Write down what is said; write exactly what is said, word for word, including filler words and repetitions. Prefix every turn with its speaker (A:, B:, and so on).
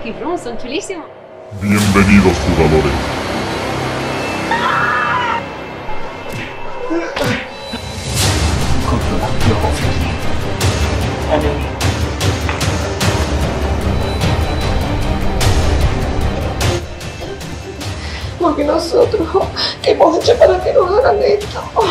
A: Rocky Room, son chulísimos.
B: Bienvenidos, jugadores.
C: Controla los conflictos. Enemy.
D: Porque nosotros, ¿qué hemos hecho para que nos hagan esto?